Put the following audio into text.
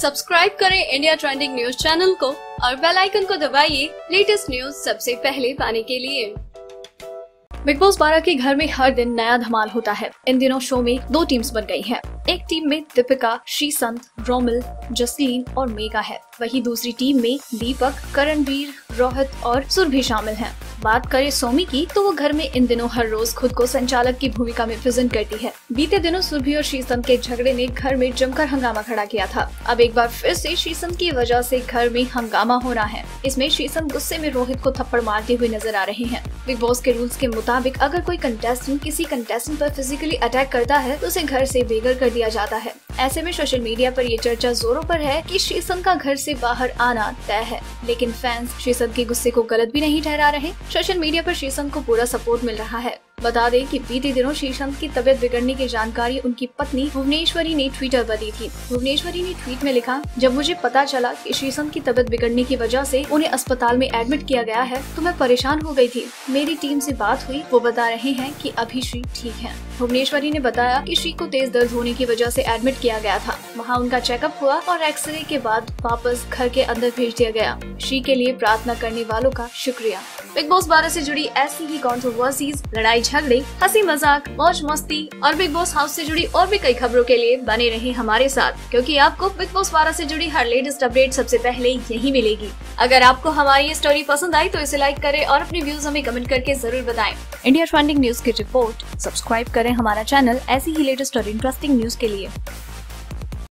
Subscribe करें India trending news channel को और बेल आइकन को दबाइए लेटेस्ट न्यूज सबसे पहले पाने के लिए। बिग बॉस 12 के घर में हर दिन नया धमाल होता है। इन दिनों शो में 2 टीम्स बन गई हैं। एक टीम में दीपिका, श्रीसंत, रोमिल, जसलीन और मेगा है। वहीं दूसरी टीम में दीपक, करणवीर, रोहित और सुरभि शामिल हैं। बात करें सोमी की तो वो घर में इन दिनों हर रोज खुद को संचालक की भूमिका में प्रेजेंट करती है। बीते दिनों सुरभि और श्रीसंत के झगड़े ने घर में जमकर हंगामा खड़ा किया था। अब एक बार फिर से श्रीसंत की वजह से घर में हंगामा हो रहा है। इसमें श्रीसंत गुस्से में रोहित को थप्पड़ मारते हुए नजर आ रहे हैं। बिग बॉस के रूल्स के मुताबिक अगर कोई कंटेस्टेंट किसी कंटेस्टेंट पर फिजिकली अटैक करता है तो उसे घर से बेघर कर दिया जाता है। ऐसे में सोशल मीडिया पर ये चर्चा जोरों पर है कि श्रीसंत का घर से बाहर आना तय है, लेकिन फैंस श्रीसंत के गुस्से को गलत भी नहीं ठहरा रहे। सोशल मीडिया पर श्रीसंत को पूरा सपोर्ट मिल रहा है। बता दें कि बीते दिनों श्रीसंत की तबीयत बिगड़ने की जानकारी उनकी पत्नी भुवनेश्वरी ने ट्विटर पर दी थी। भुवनेश्वरी ने ट्वीट में लिखा, जब मुझे पता चला कि श्रीसंत की तबीयत बिगड़ने की वजह से उन्हें अस्पताल में एडमिट किया गया है तो मैं परेशान हो गई थी। मेरी टीम से बात हुई, वो बता रहे हैं कि अभी श्री ठीक है। भुवनेश्वरी ने बताया कि श्री को तेज दर्द होने की वजह से एडमिट किया गया था। वहाँ उनका चेकअप हुआ और एक्सरे के बाद वापस घर के अंदर भेज दिया गया। श्री के लिए प्रार्थना करने वालों का शुक्रिया। बिग बॉस 12 से जुड़ी ऐसी ही कंट्रोवर्सीज, लड़ाई झगड़े, हंसी मजाक, मौज मस्ती और बिग बॉस हाउस से जुड़ी और भी कई खबरों के लिए बने रहे हमारे साथ, क्योंकि आपको बिग बॉस 12 से जुड़ी हर लेटेस्ट अपडेट सबसे पहले यही मिलेगी। अगर आपको हमारी ये स्टोरी पसंद आई तो इसे लाइक करें और अपने व्यूज हमें कमेंट करके जरूर बताएं। इंडिया ट्रेंडिंग न्यूज की रिपोर्ट। सब्सक्राइब करें हमारा चैनल ऐसी ही लेटेस्ट और इंटरेस्टिंग न्यूज के लिए।